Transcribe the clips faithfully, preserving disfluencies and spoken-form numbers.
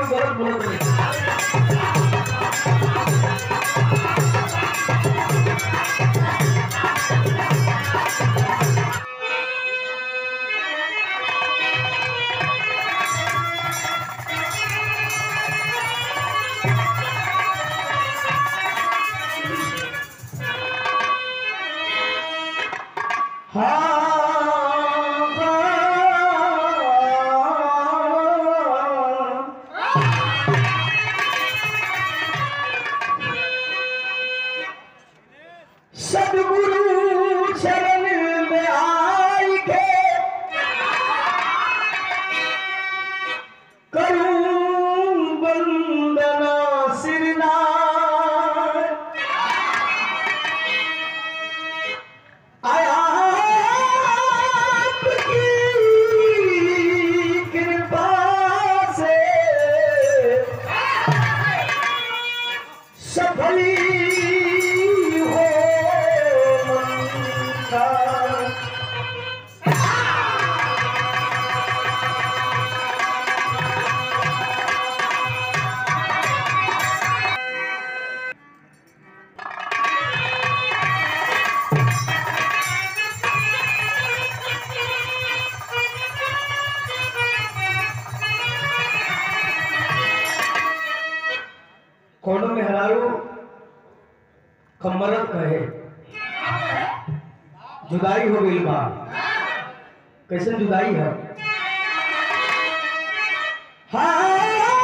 गलत बोलत नहीं। सदगुरु चरण में आई के करूं वंदना सिरनार आया आपकी कृपा से सफली कोनो में हरारू कमरत कहे जुदाई हो गई बा। कैसे जुदाई है? हाँ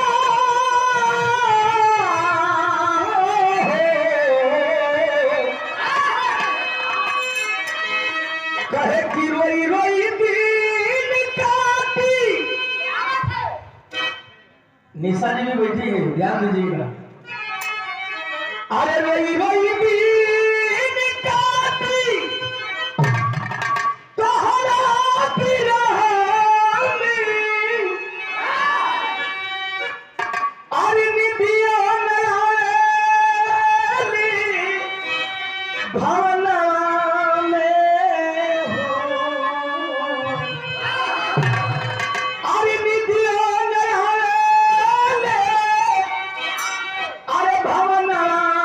कहे कि रोई रोई दिन काटी। निशा जी भी बैठी है, ध्यान दीजिएगा। अरे रोई रोई दिन काटी तोहरा की राह में, अरे निदिया न आए भावना में हो। अरे निदिया न आए अरे भावना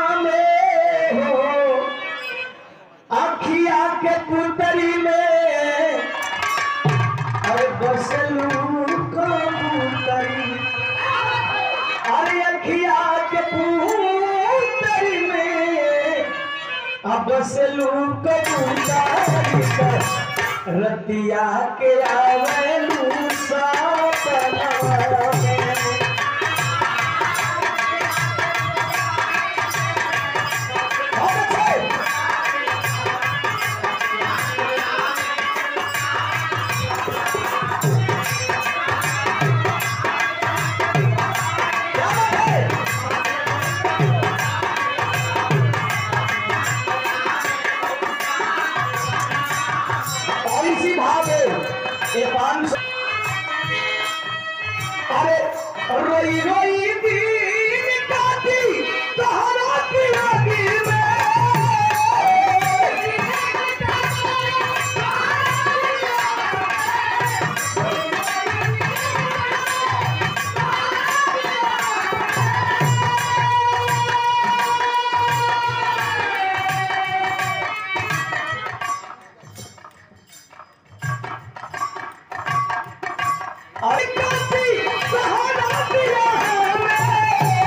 अखिया के पुतरी में, अरे बसलू कबूतरी। अरे अखिया के पुतरी में अब बसलू कबूतरी। रतिया के आवेलू सपना में। अरे रोई रोई दिन काटी तोहरा की आगी में। अरे काटी तोहरा की आगी में।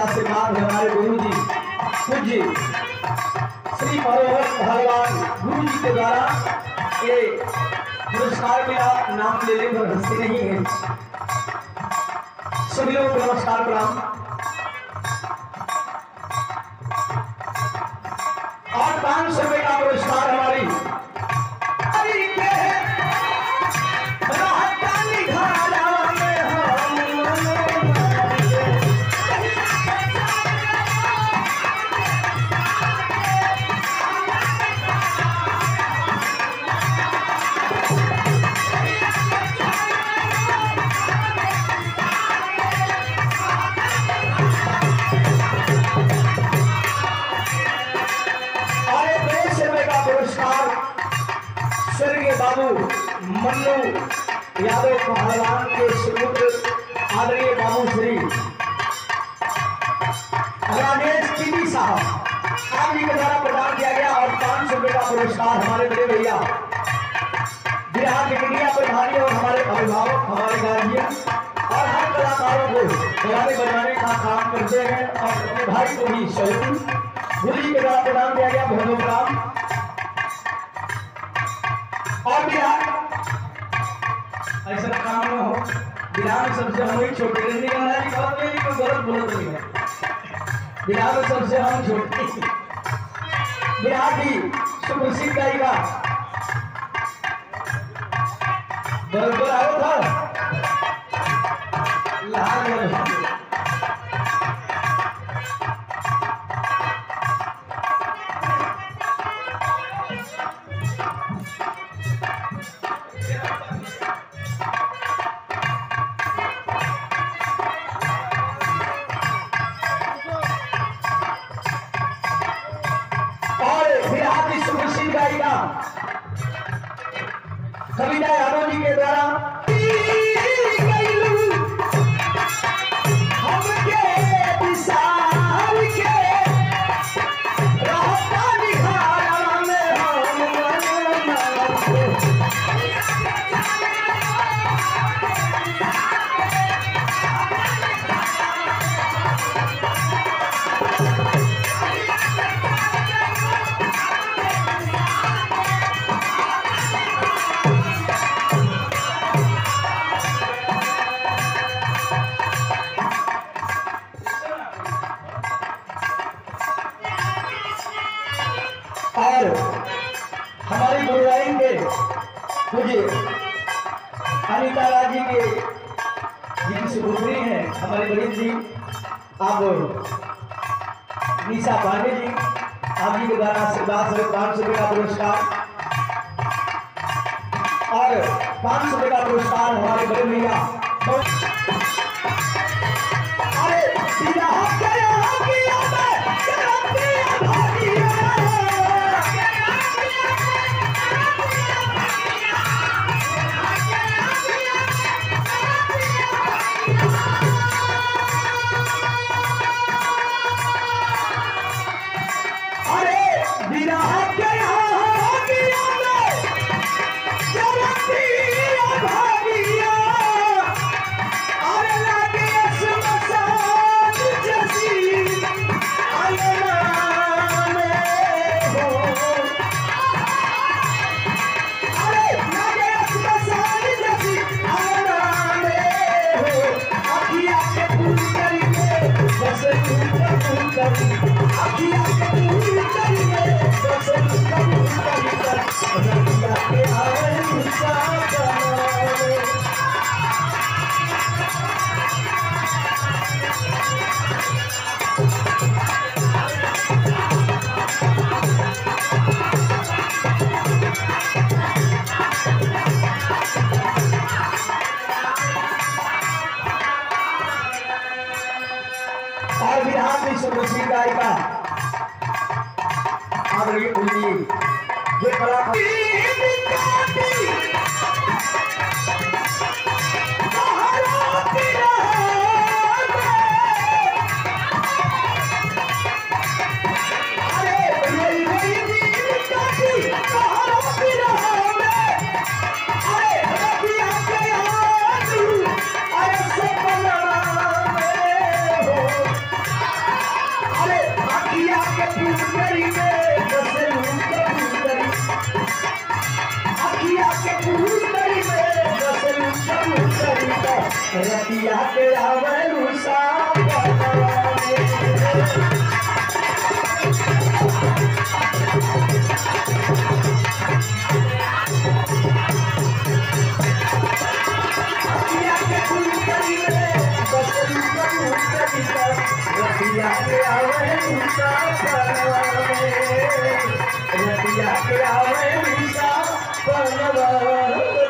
आशीर्वाद है हमारे गुरु जी पूज्य श्री मनोहर भगवान गुरु जी के द्वारा ये पुरस्कार मिला। नाम लेने पर हंसते नहीं है। सभी लोगों को नमस्कार प्रणाम। और पांच सौ रुपए का पुरस्कार हमारी स्वर्गीय बाबू मन्नू यादव पहलवान के सुपुत्र आदरणीय बाबू श्री राजेश कीदी साहब आप जी के द्वारा प्रदान किया गया। और पांच सौ रुपए का पुरस्कार हमारे बड़े भैया बिहार के मीडिया प्रभारी और हमारे अभिभावक हमारे गार्जियन और हर कलाकारों को गाने बजाने का काम करते हैं और अपने भाई को भी सहयोग गुरु जी के द्वारा प्रदान किया गया। बहुत बहुत राम। और बिहार ऐसा काम न हो, बिहार में सबसे हम ही छोटे रहने का है, बात नहीं कोई गलत बोलत नहीं है। बिहार में सबसे हम छोटे बिहार की सुप्रसिद्ध गायिका बरबर आओ था लाल कविता यादव जी के द्वारा और हमारी गुरुवाइन के मुझे अनिता राज जी के जिनकी सुपुत्री हैं हमारे बड़ी जी आप निशा पांडे जी आप जी के द्वारा आशीर्वाद से पाँच सौ रुपये का पुरस्कार और पाँच सौ रुपये का पुरस्कार हमारे बड़े भैया और बिहार की सुप्रसिद्ध गायिका आदरणीय उन्नी ये कला पुतरी में बसलू कबूतरी अखिया के पुतरी में बसलू कबूतरी रतिया के आवलू सापनवा रतिया के आवे उषा परवा